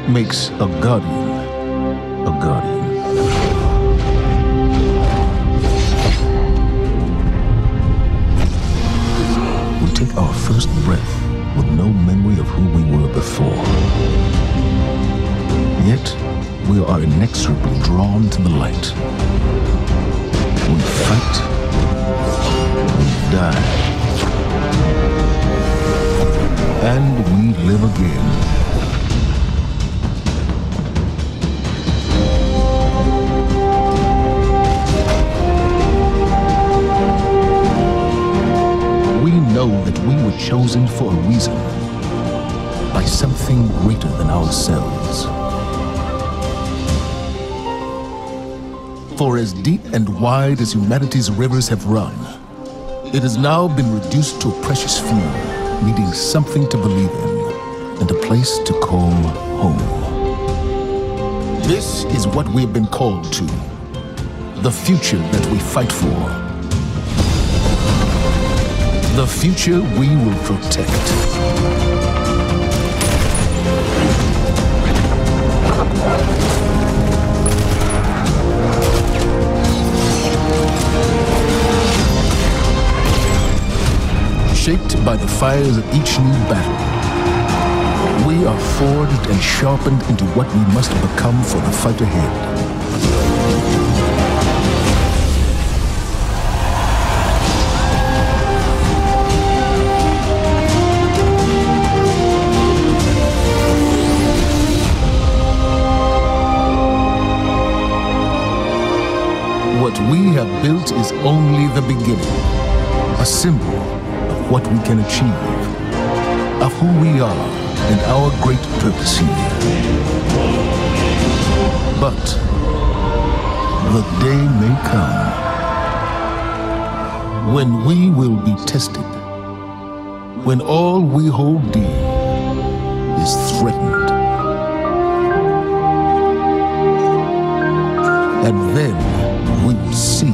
makes a guardian a guardian. We take our first breath with no memory of who we were before. Yet, we are inexorably drawn to the light. We fight, we die, and we live again. We know that we were chosen for a reason, by something greater than ourselves. For as deep and wide as humanity's rivers have run, it has now been reduced to a precious few, needing something to believe in and a place to call home. This is what we have been called to, the future that we fight for, the future we will protect. Shaped by the fires of each new battle, we are forged and sharpened into what we must become for the fight ahead. What we have built is only the beginning, a symbol of what we can achieve, of who we are and our great purpose here. But the day may come when we will be tested, when all we hold dear is threatened. And then we will see